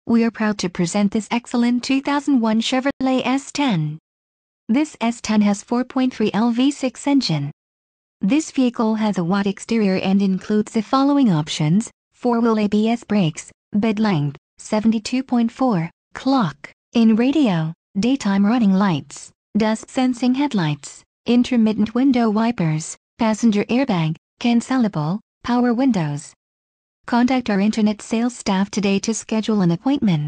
We are proud to present this excellent 2001 Chevrolet S10. This S10 has 4.3 L V6 engine. This vehicle has a wide exterior and includes the following options: 4-wheel ABS brakes, bed length, 72.4, clock-in radio, daytime running lights, dust-sensing headlights, intermittent window wipers, passenger airbag, cancelable, power windows. Contact our internet sales staff today to schedule an appointment.